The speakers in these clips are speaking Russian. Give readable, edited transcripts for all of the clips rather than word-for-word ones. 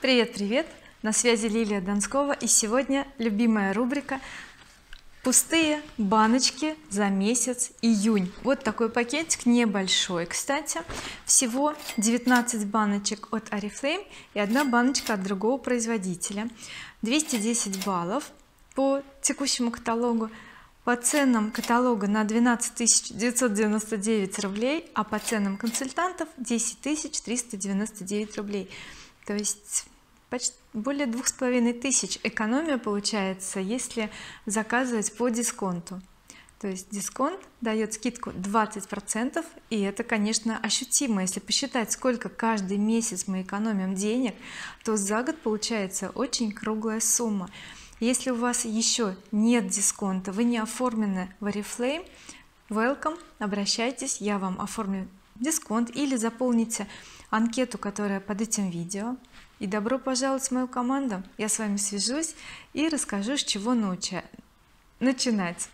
Привет, на связи Лилия Донскова, и сегодня любимая рубрика пустые баночки за месяц июнь. Вот такой пакетик небольшой, кстати, всего 19 баночек от Oriflame и одна баночка от другого производителя, 210 баллов по текущему каталогу. По ценам каталога на 12 999 рублей, а по ценам консультантов 10 399 рублей, то есть почти более 2500 экономия получается, если заказывать по дисконту. То есть дисконт дает скидку 20%, и это, конечно, ощутимо. Если посчитать, сколько каждый месяц мы экономим денег, то за год получается очень круглая сумма. Если у вас еще нет дисконта, вы не оформлены в Oriflame, welcome, обращайтесь, я вам оформлю дисконт, или заполните анкету, которая под этим видео, и добро пожаловать в мою команду. Я с вами свяжусь и расскажу, с чего начинать.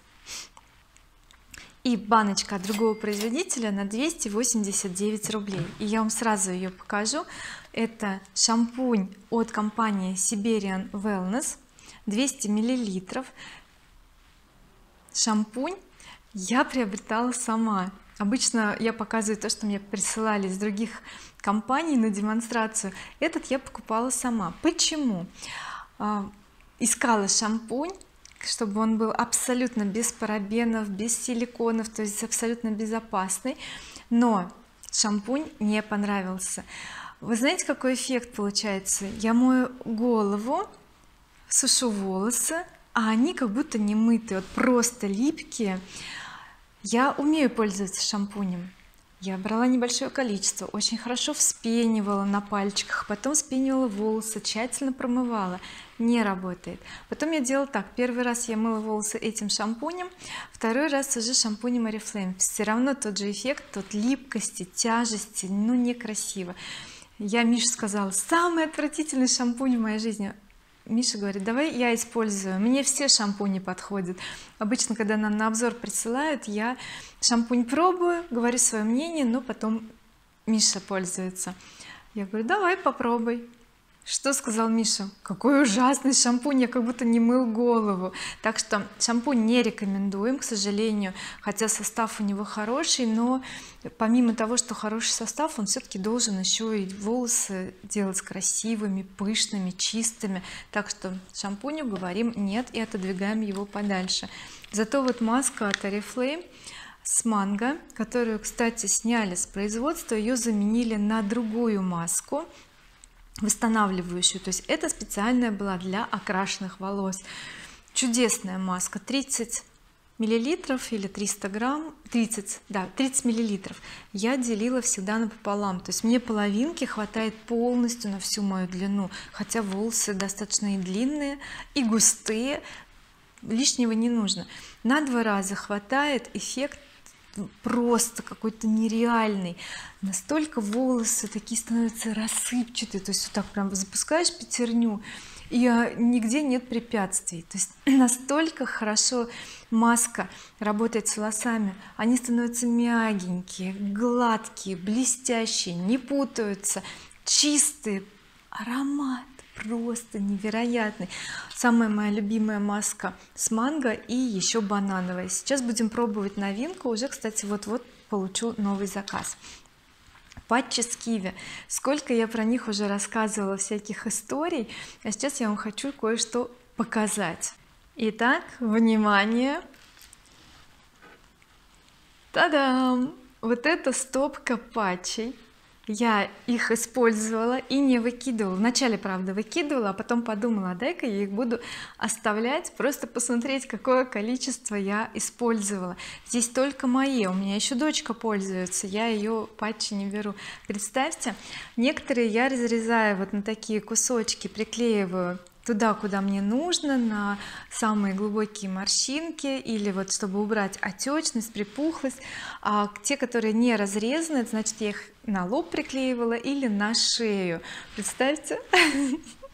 И баночка от другого производителя на 289 рублей, и я вам сразу ее покажу. Это шампунь от компании Siberian Wellness, 200 миллилитров. Шампунь я приобретала сама. Обычно я показываю то, что мне присылали из других компаний на демонстрацию. Этот я покупала сама. Почему? Искала шампунь, чтобы он был абсолютно без парабенов, без силиконов, то есть абсолютно безопасный, но шампунь не понравился. Вы знаете, какой эффект получается? Я мою голову, сушу волосы, а они как будто не мытые, вот просто липкие. Я умею пользоваться шампунем, я брала небольшое количество, очень хорошо вспенивала на пальчиках, потом вспенивала волосы, тщательно промывала, не работает. Потом я делала так: первый раз я мыла волосы этим шампунем, второй раз уже шампунем Oriflame, все равно тот же эффект, тот липкости, тяжести, ну некрасиво. Я Мише сказала: самый отвратительный шампунь в моей жизни. Миша говорит: давай я использую, мне все шампуни подходят. Обычно, когда нам на обзор присылают, я шампунь пробую, говорю свое мнение, но потом Миша пользуется. Я говорю: давай попробуй. Что сказал Миша? Какой ужасный шампунь, я как будто не мыл голову. Так что шампунь не рекомендуем, к сожалению, хотя состав у него хороший, но помимо того, что хороший состав, он все-таки должен еще и волосы делать красивыми, пышными, чистыми. Так что шампуню говорим нет и отодвигаем его подальше. Зато вот маска от Oriflame с манго, которую, кстати, сняли с производства, ее заменили на другую маску, восстанавливающую, то есть это специальная была для окрашенных волос. Чудесная маска, 30 миллилитров или 300 грамм, 30 миллилитров. Я делила всегда напополам, то есть мне половинки хватает полностью на всю мою длину, хотя волосы достаточно и длинные, и густые, лишнего не нужно. На 2 раза хватает, эффект просто какой-то нереальный, настолько волосы такие становятся рассыпчатые, то есть вот так прям запускаешь пятерню и нигде нет препятствий, то есть настолько хорошо маска работает с волосами, они становятся мягенькие, гладкие, блестящие, не путаются, чистые, аромат просто невероятный. Самая моя любимая маска с манго и еще банановая. Сейчас будем пробовать новинку, уже, кстати, вот-вот получу новый заказ. Патчи с киви, сколько я про них уже рассказывала, всяких историй, а сейчас я вам хочу кое-что показать. Итак, внимание, та-дам! Вот это стопка патчей. Я их использовала и не выкидывала. Вначале, правда, выкидывала, а потом подумала: дай-ка я их буду оставлять, просто посмотреть, какое количество я использовала. Здесь только мои, у меня еще дочка пользуется, я ее патчи не беру. Представьте, некоторые я разрезаю вот на такие кусочки, приклеиваю туда, куда мне нужно, на самые глубокие морщинки, или вот чтобы убрать отечность, припухлость. А те, которые не разрезаны, это значит, я их на лоб приклеивала или на шею. Представьте,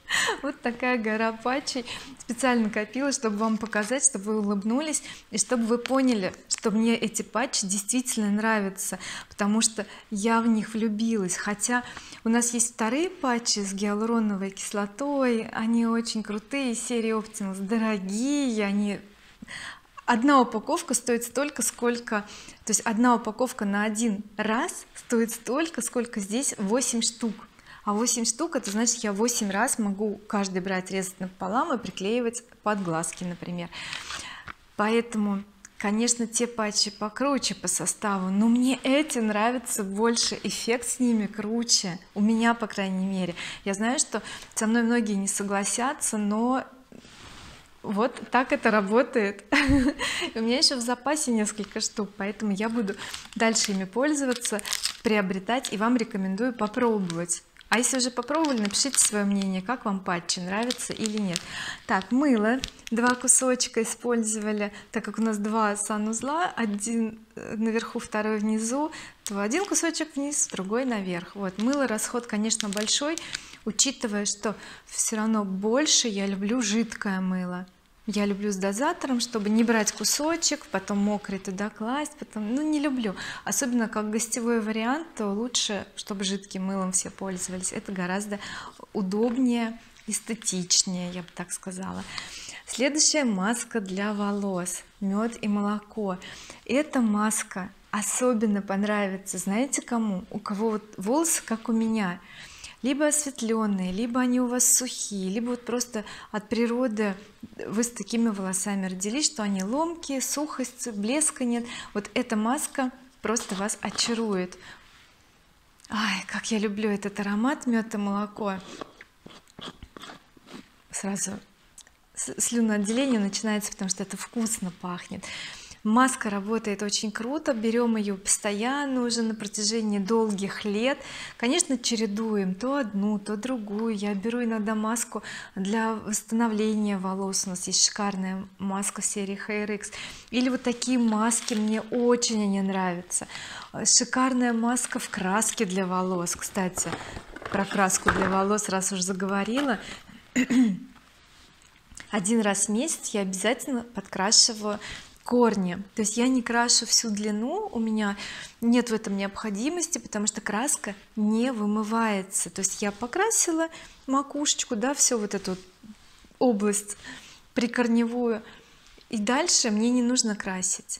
Вот такая гора патчей, специально копила, чтобы вам показать, чтобы вы улыбнулись и чтобы вы поняли, что мне эти патчи действительно нравятся, потому что я в них влюбилась. Хотя у нас есть вторые патчи с гиалуроновой кислотой, они очень крутые, серии Optimals, дорогие, они... Одна упаковка стоит столько, сколько, то есть одна упаковка на один раз стоит столько, сколько здесь 8 штук, а 8 штук это значит, я 8 раз могу каждый брать, резать напополам и приклеивать под глазки, например. Поэтому, конечно, те патчи покруче по составу, но мне эти нравятся больше, эффект с ними круче, у меня по крайней мере. Я знаю, что со мной многие не согласятся, но вот так это работает. У меня еще в запасе несколько штук, поэтому я буду дальше ими пользоваться, приобретать, и вам рекомендую попробовать. А если уже попробовали, напишите свое мнение, как вам патчи, нравится или нет. Так, мыло 2 кусочка использовали, так как у нас 2 санузла, один наверху, второй внизу, то один кусочек вниз, другой наверх. Вот, мыло, расход, конечно, большой, учитывая, что все равно больше я люблю жидкое мыло. Я люблю с дозатором, чтобы не брать кусочек, потом мокрый туда класть, потом, ну, не люблю, особенно как гостевой вариант, то лучше, чтобы жидким мылом все пользовались, это гораздо удобнее, эстетичнее, я бы так сказала. Следующая маска для волос, мед и молоко. Эта маска особенно понравится, знаете кому? У кого вот волосы как у меня, либо осветленные, либо они у вас сухие, либо вот просто от природы вы с такими волосами родились, что они ломкие, сухость, блеска нет. Вот эта маска просто вас очарует. Ай, как я люблю этот аромат, мед и молоко. Сразу слюноотделение начинается, потому что это вкусно пахнет. Маска работает очень круто, берем ее постоянно уже на протяжении долгих лет, конечно, чередуем то одну, то другую. Я беру иногда маску для восстановления волос, у нас есть шикарная маска в серии HairX, или вот такие маски, мне очень они нравятся. Шикарная маска в краске для волос, кстати, про краску для волос раз уж заговорила, один раз в месяц я обязательно подкрашиваю корни, то есть я не крашу всю длину, у меня нет в этом необходимости, потому что краска не вымывается. То есть я покрасила макушечку, да, все вот эту область прикорневую, и дальше мне не нужно красить.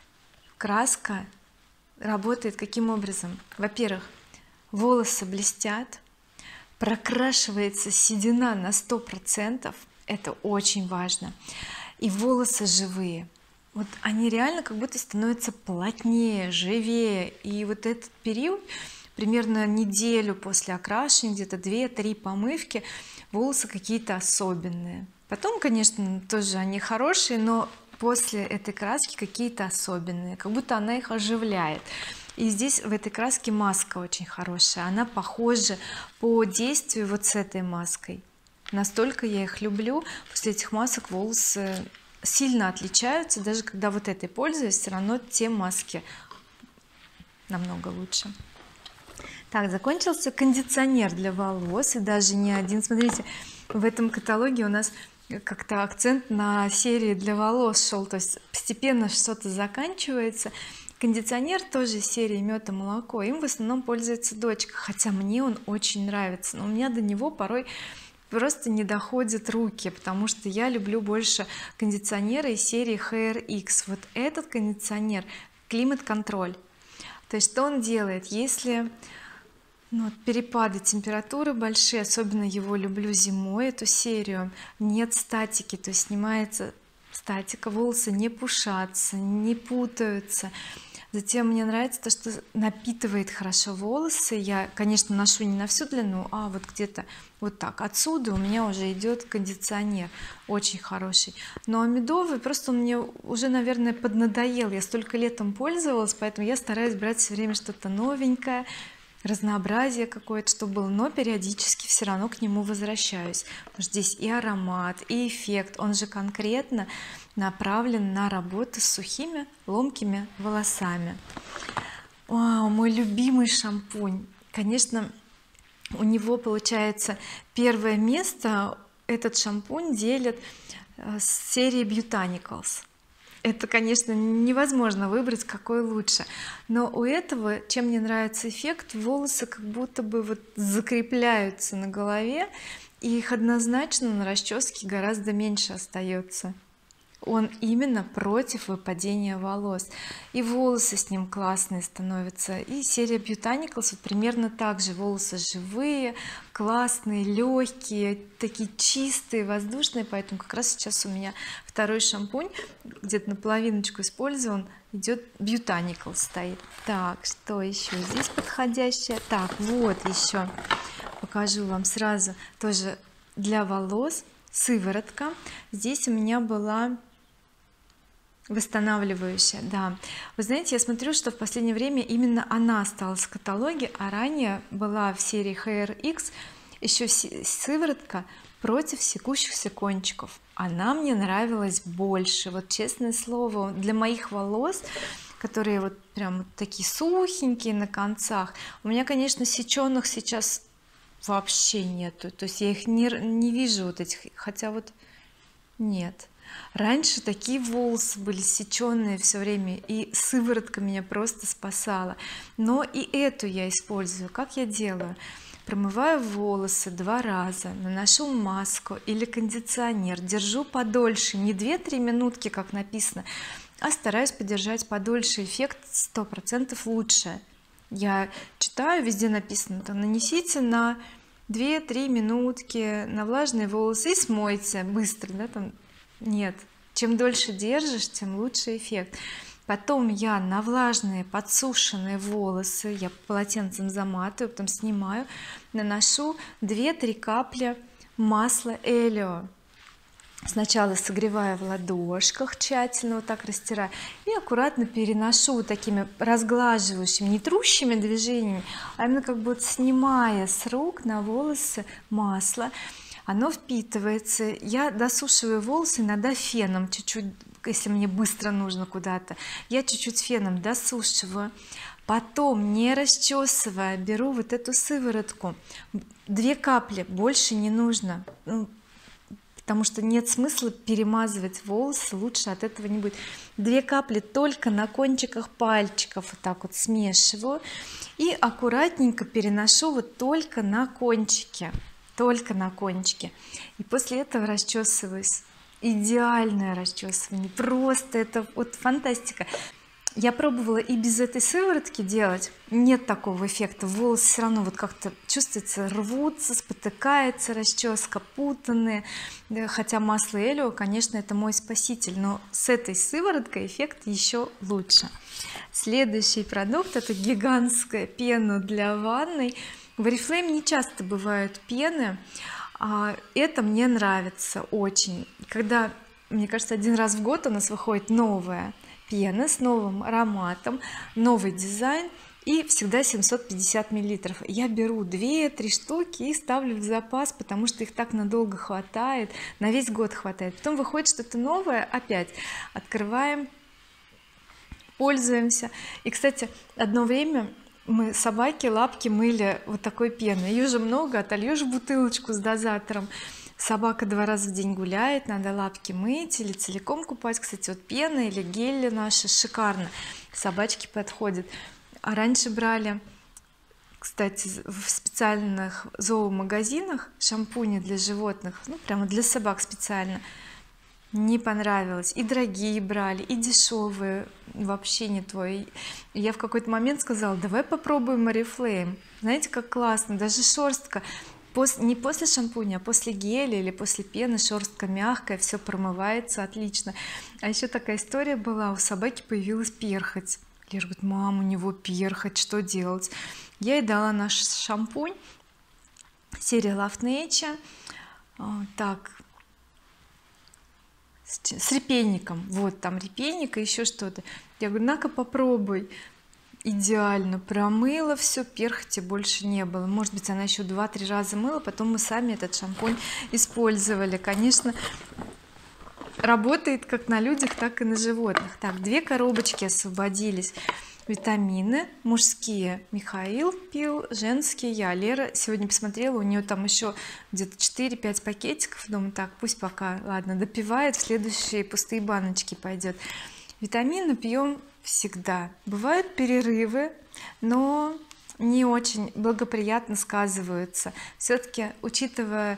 Краска работает каким образом? Во-первых, волосы блестят, прокрашивается седина на 100%, это очень важно, и волосы живые. Вот они реально как будто становятся плотнее, живее, и вот этот период, примерно неделю после окрашивания, где-то 2-3 помывки, волосы какие-то особенные. Потом, конечно, тоже они хорошие, но после этой краски какие-то особенные, как будто она их оживляет. И здесь в этой краске маска очень хорошая, она похожа по действию вот с этой маской. Настолько я их люблю. После этих масок волосы сильно отличаются, даже когда вот этой пользуюсь, все равно те маски намного лучше. Так, закончился кондиционер для волос, и даже не один. Смотрите, в этом каталоге у нас как-то акцент на серии для волос шел, то есть постепенно что-то заканчивается. Кондиционер тоже серии мед и молоко, им в основном пользуется дочка, хотя мне он очень нравится, но у меня до него порой просто не доходят руки, потому что я люблю больше кондиционеры из серии HairX. Вот этот кондиционер климат-контроль, то есть что он делает, если перепады температуры большие, особенно его люблю зимой, эту серию, нет статики, то есть снимается статика, волосы не пушатся, не путаются. Затем мне нравится то, что напитывает хорошо волосы. Я, конечно, ношу не на всю длину, а вот где-то вот так отсюда у меня уже идет кондиционер очень хороший. Но медовый просто он мне уже, наверное, поднадоел, я столько летом пользовалась, поэтому я стараюсь брать все время что-то новенькое, разнообразие какое-то, чтобы было, но периодически все равно к нему возвращаюсь, потому что здесь и аромат, и эффект, он же конкретно направлен на работу с сухими ломкими волосами. Вау, мой любимый шампунь, конечно, у него получается первое место, этот шампунь делят с серией Botanicals. Это, конечно, невозможно выбрать какой лучше, но у этого, чем мне нравится эффект, волосы как будто бы вот закрепляются на голове, и их однозначно на расческе гораздо меньше остается. Он именно против выпадения волос, и волосы с ним классные становятся. И серия Botanicals вот примерно так же: волосы живые, классные, легкие, такие чистые, воздушные. Поэтому как раз сейчас у меня второй шампунь, где-то наполовиночку использован, идет Botanicals стоит. Так, что еще здесь подходящее? Так, вот еще покажу вам сразу тоже для волос сыворотка. Здесь у меня была восстанавливающая, да. Вы знаете, я смотрю, что в последнее время именно она осталась в каталоге, а ранее была в серии Hair X еще сыворотка против секущихся кончиков. Она мне нравилась больше, вот честное слово, для моих волос, которые вот прям вот такие сухенькие на концах. У меня, конечно, сеченных сейчас вообще нету, то есть я их не вижу, вот этих, хотя вот нет. Раньше такие волосы были сеченные все время, и сыворотка меня просто спасала. Но и эту я использую. Как я делаю? Промываю волосы 2 раза, наношу маску или кондиционер, держу подольше, не 2-3 минутки как написано, а стараюсь подержать подольше. Эффект 100% лучше. Я читаю, везде написано, там нанесите на 2-3 минутки на влажные волосы и смойте быстро, да, там нет, чем дольше держишь, тем лучше эффект. Потом я на влажные подсушенные волосы, я полотенцем заматываю, потом снимаю, наношу 2-3 капли масла Элио. Сначала согреваю в ладошках, тщательно вот так растираю, и аккуратно переношу вот такими разглаживающими, не трущими движениями, а именно как бы вот снимая с рук на волосы масло. Оно впитывается. Я досушиваю волосы иногда феном чуть-чуть, если мне быстро нужно куда-то, я чуть-чуть феном досушиваю, потом, не расчесывая, беру вот эту сыворотку, 2 капли, больше не нужно, потому что нет смысла перемазывать волосы, лучше от этого не будет. 2 капли только на кончиках пальчиков вот так вот смешиваю и аккуратненько переношу вот только на кончики, и после этого расчесываюсь. Идеальное расчесывание, просто это вот фантастика. Я пробовала и без этой сыворотки делать, нет такого эффекта. Волосы все равно вот как-то чувствуется, рвутся, спотыкается расческа, путанные, хотя масло Элио, конечно, это мой спаситель, но с этой сывороткой эффект еще лучше. Следующий продукт — это гигантская пена для ванной. В Oriflame не часто бывают пены, это мне нравится очень, когда, мне кажется, 1 раз в год у нас выходит новая пена с новым ароматом, новый дизайн, и всегда 750 миллилитров. Я беру 2-3 штуки и ставлю в запас, потому что их так надолго хватает, на весь год хватает. Потом выходит что-то новое, опять открываем, пользуемся. И, кстати, одно время мы собаке лапки мыли вот такой пеной, ее же много, отольешь бутылочку с дозатором, собака 2 раза в день гуляет, надо лапки мыть или целиком купать. Кстати, вот пена или гели наши шикарно собачке подходит. А раньше брали, кстати, в специальных зоомагазинах шампуни для животных, ну прямо для собак специально, не понравилось, и дорогие брали, и дешевые, вообще не твой. И я в какой-то момент сказала: давай попробуем Oriflame. Знаете, как классно, даже шерстка не после шампуня, а после геля или после пены, шерстка мягкая, все промывается отлично. А еще такая история была: у собаки появилась перхоть. Лера говорит: мам, у него перхоть, что делать? Я ей дала наш шампунь, серия Love Nature, так, с репейником, вот там репейник и еще что-то. Я говорю: на-ка попробуй. Идеально промыла все, перхоти больше не было. Может быть, она еще 2-3 раза мыла, потом мы сами этот шампунь использовали. Конечно, работает как на людях, так и на животных. Так, 2 коробочки освободились. витамины мужские Михаил пил, женские я. Лера сегодня посмотрела, у нее там еще где-то 4-5 пакетиков, думаю, так пусть пока, ладно, допивает, в следующие пустые баночки пойдет. Витамины пьем всегда, бывают перерывы, но не очень благоприятно сказываются. Все-таки, учитывая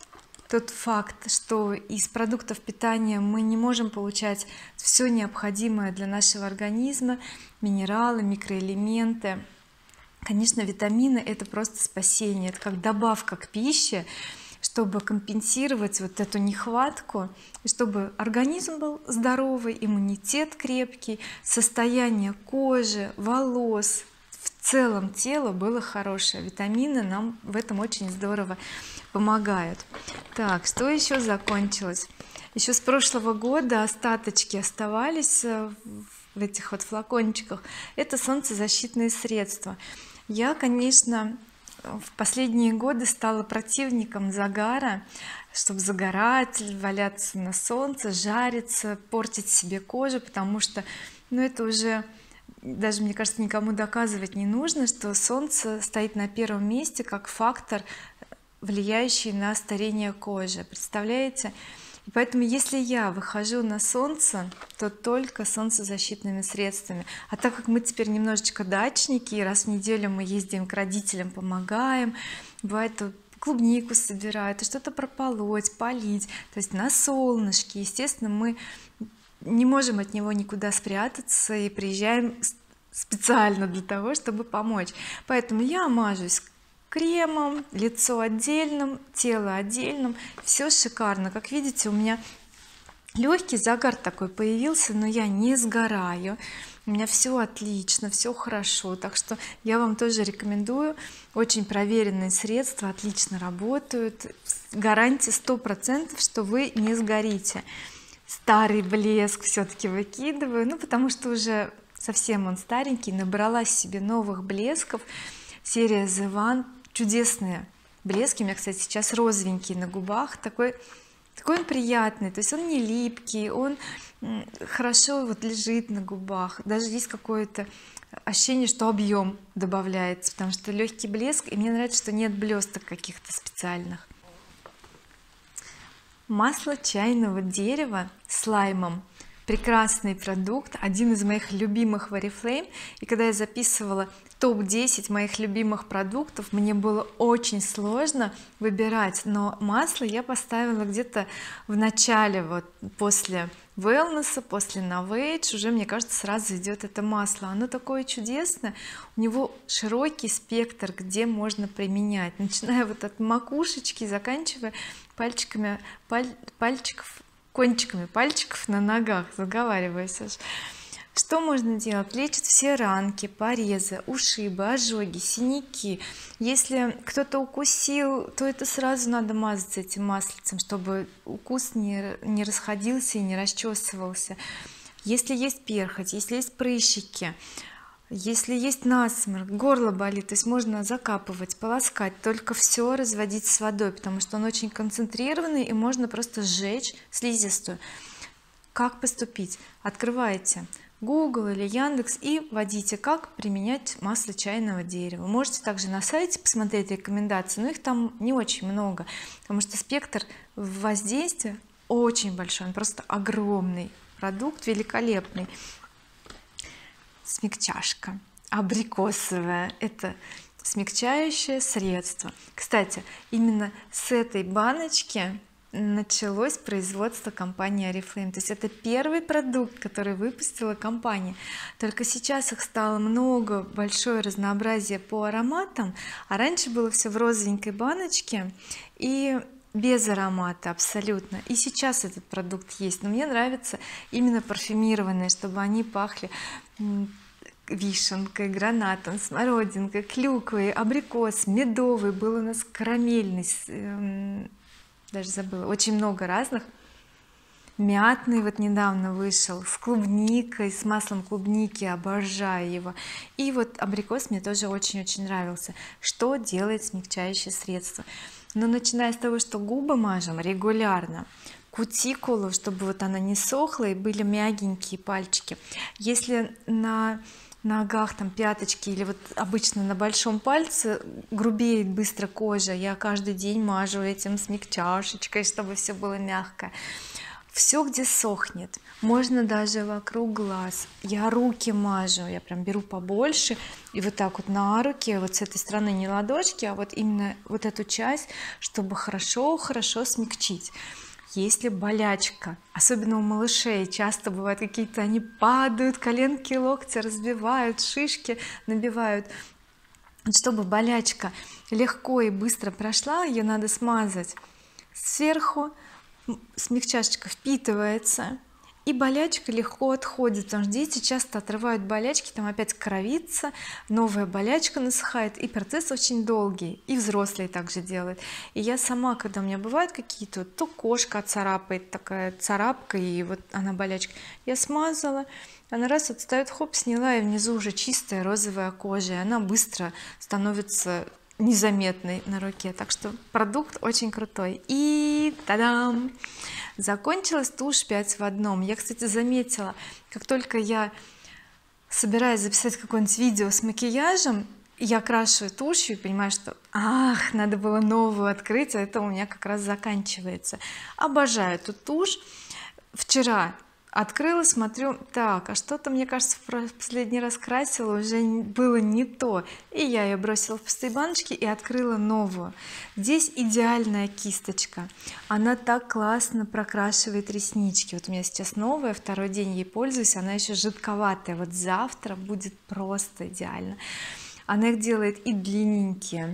тот факт, что из продуктов питания мы не можем получать все необходимое для нашего организма, минералы, микроэлементы, конечно, витамины — это просто спасение, это как добавка к пище, чтобы компенсировать вот эту нехватку, и чтобы организм был здоровый, иммунитет крепкий, состояние кожи, волос, в целом тело было хорошее. Витамины нам в этом очень здорово помогают. Так, что еще закончилось? Еще с прошлого года остаточки оставались в этих вот флакончиках. Это солнцезащитные средства. Я, конечно, в последние годы стала противником загара, чтобы загорать, валяться на солнце, жариться, портить себе кожу, потому что ну это уже даже, мне кажется, никому доказывать не нужно, что солнце стоит на первом месте как фактор, влияющий на старение кожи, представляете? И поэтому если я выхожу на солнце, то только солнцезащитными средствами. А так как мы теперь немножечко дачники, и раз в неделю мы ездим к родителям, помогаем, бывает клубнику собирают, и что-то прополоть, полить, то есть на солнышке, естественно, мы не можем от него никуда спрятаться и приезжаем специально для того, чтобы помочь. Поэтому я мажусь кремом, лицо отдельным, тело отдельным, все шикарно. Как видите, у меня легкий загар такой появился, но я не сгораю, у меня все отлично, все хорошо. Так что я вам тоже рекомендую, очень проверенные средства, отлично работают, гарантия 100%, что вы не сгорите. Старый блеск все-таки выкидываю, ну потому что уже совсем он старенький, набралась себе новых блесков. Серия The One, чудесные блески. У меня, кстати, сейчас розовенький на губах, такой он приятный, то есть он не липкий, он хорошо вот лежит на губах, даже есть какое-то ощущение, что объем добавляется, потому что легкий блеск, и мне нравится, что нет блесток каких-то специальных. Масло чайного дерева с лаймом, прекрасный продукт, один из моих любимых в Oriflame. И когда я записывала топ-10 моих любимых продуктов, мне было очень сложно выбирать, но масло я поставила где-то в начале, вот после wellness, после Novage, уже, мне кажется, сразу идет это масло. Оно такое чудесное, у него широкий спектр, где можно применять, начиная вот от макушечки, заканчивая пальчиками кончиками пальчиков на ногах, заговариваюсь аж. Что можно делать? Лечит все ранки, порезы, ушибы, ожоги, синяки. Если кто-то укусил, то это сразу надо мазаться этим маслицем, чтобы укус не расходился и не расчесывался. Если есть перхоть, если есть прыщики, если есть насморк, горло болит, то есть можно закапывать, полоскать, только все разводить с водой, потому что он очень концентрированный, и можно просто сжечь слизистую. Как поступить? Открываете Google или Яндекс и вводите, как применять масло чайного дерева. Можете также на сайте посмотреть рекомендации, но их там не очень много, потому что спектр воздействия очень большой, он просто огромный, продукт великолепный. Смягчашка абрикосовая, это смягчающее средство. Кстати, именно с этой баночки началось производство компании Oriflame, то есть это первый продукт, который выпустила компания. Только сейчас их стало много, большое разнообразие по ароматам, а раньше было все в розовенькой баночке и без аромата абсолютно. И сейчас этот продукт есть, но мне нравится именно парфюмированные, чтобы они пахли вишенкой, гранатом, смородинкой, клюквой, абрикос, медовый, был у нас карамельный, даже забыла, очень много разных, мятный вот недавно вышел, с клубникой, с маслом клубники, обожаю его. И вот абрикос мне тоже очень-очень нравился. Что делает смягчающее средство? Но начиная с того, что губы мажем регулярно, кутикулу, чтобы вот она не сохла и были мягенькие пальчики. Если на ногах, там пяточки или вот обычно на большом пальце грубеет быстро кожа, я каждый день мажу этим смягчашечкой, чтобы все было мягкое. Все, где сохнет, можно даже вокруг глаз. Я руки мажу, я прям беру побольше и вот так вот на руки, вот с этой стороны не ладошки, а вот именно вот эту часть, чтобы хорошо смягчить. Если болячка, особенно у малышей, часто бывают какие-то, они падают, коленки, локти разбивают, шишки набивают. Чтобы болячка легко и быстро прошла, ее надо смазать сверху, смягчашечка впитывается и болячка легко отходит, потому что дети часто отрывают болячки, там опять кровится, новая болячка насыхает, и процесс очень долгий, и взрослые также делают. И я сама, когда у меня бывают какие-то, то кошка царапает, такая царапка, и вот она болячка, я смазала, она раз отстает, хоп, сняла, и внизу уже чистая розовая кожа, и она быстро становится незаметной на руке. Так что продукт очень крутой. И та-дам, закончилась тушь 5 в одном. Я, кстати, заметила, как только я собираюсь записать какое-нибудь видео с макияжем, я крашиваю тушью и понимаю, что надо было новую открыть, а это у меня как раз заканчивается. Обожаю эту тушь. Вчера открыла, смотрю, так, а что-то, мне кажется, в последний раз красила, уже было не то, и я ее бросила в пустые баночки и открыла новую. Здесь идеальная кисточка, она так классно прокрашивает реснички. Вот у меня сейчас новая, второй день ей пользуюсь, она еще жидковатая, вот завтра будет просто идеально. Она их делает и длинненькие,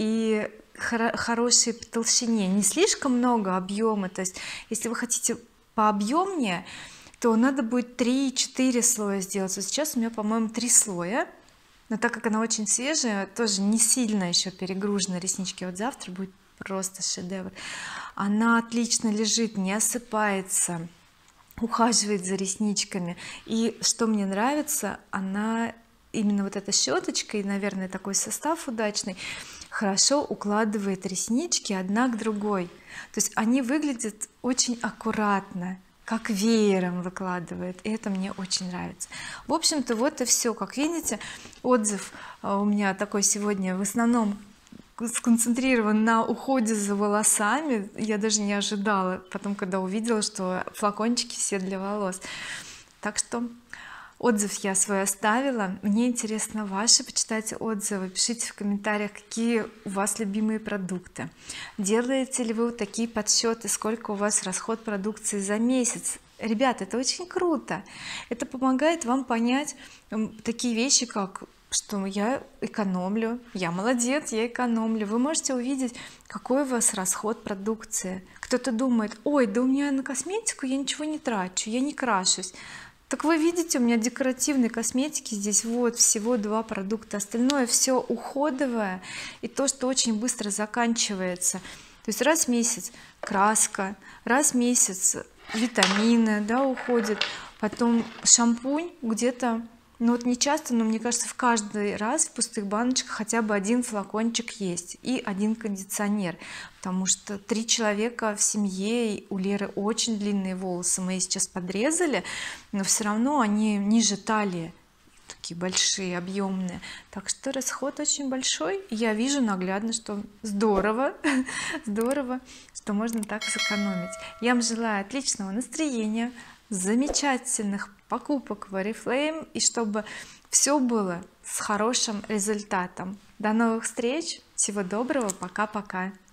и хорошие по толщине, не слишком много объема, то есть если вы хотите пообъемнее, то надо будет 3-4 слоя сделать. Вот сейчас у меня, по-моему, 3 слоя, но так как она очень свежая, тоже не сильно еще перегружена реснички, вот завтра будет просто шедевр. Она отлично лежит, не осыпается, ухаживает за ресничками. И что мне нравится, она именно вот эта щеточка и, наверное, такой состав удачный, хорошо укладывает реснички одна к другой, то есть они выглядят очень аккуратно, как веером выкладывает, и это мне очень нравится. В общем-то, вот и все. Как видите, отзыв у меня такой сегодня в основном сконцентрирован на уходе за волосами. Я даже не ожидала потом, когда увидела, что флакончики все для волос. Так что отзыв я свой оставила, мне интересно ваши, почитайте отзывы, пишите в комментариях, какие у вас любимые продукты, делаете ли вы вот такие подсчеты, сколько у вас расход продукции за месяц. Ребята, это очень круто, это помогает вам понять такие вещи, как что я экономлю, я молодец, я экономлю. Вы можете увидеть, какой у вас расход продукции. Кто-то думает, ой, да у меня на косметику я ничего не трачу, я не крашусь. Так вы видите, у меня декоративной косметики здесь вот всего 2 продукта, остальное все уходовое и то, что очень быстро заканчивается. То есть раз в месяц краска, раз в месяц витамины, да, уходят, потом шампунь где-то, ну вот не часто, но мне кажется, в каждый раз в пустых баночках хотя бы один флакончик есть и один кондиционер, потому что 3 человека в семье, и у Леры очень длинные волосы, мы ей сейчас подрезали, но все равно они ниже талии, такие большие, объемные, так что расход очень большой, и я вижу наглядно, что здорово здорово, что можно так сэкономить. Я вам желаю отличного настроения, замечательных покупок в Oriflame, и чтобы все было с хорошим результатом. До новых встреч, всего доброго, пока-пока.